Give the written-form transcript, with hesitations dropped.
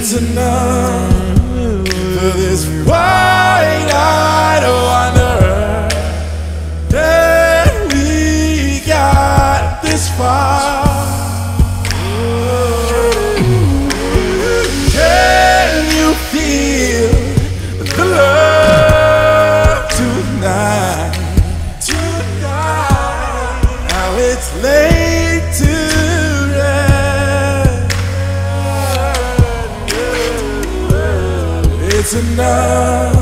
It's enough for this wide-eyed wanderer that we got this far. Can you feel the love tonight? Now it's late to rest. It's enough